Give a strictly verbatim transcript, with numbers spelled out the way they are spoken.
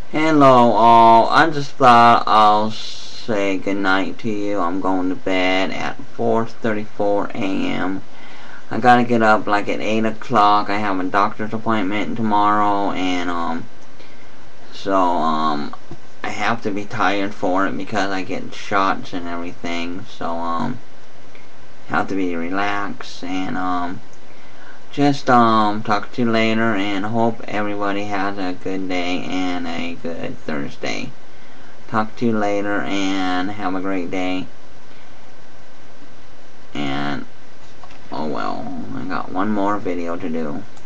Hello all, I just thought I'll say goodnight to you. I'm going to bed at four thirty-four a m I gotta get up like at eight o'clock. I have a doctor's appointment tomorrow, and um, so um, I have to be tired for it because I get shots and everything. So um, have to be relaxed and um, just um, talk to you later, and hope everybody has a good day and a good Thursday. Talk to you later and have a great day. And oh well, I got one more video to do.